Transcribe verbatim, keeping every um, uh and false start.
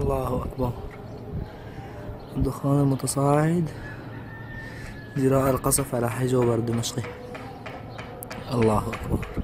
الله أكبر. الدخان المتصاعد، جراء القصف على حي جوبر الدمشقي. الله أكبر.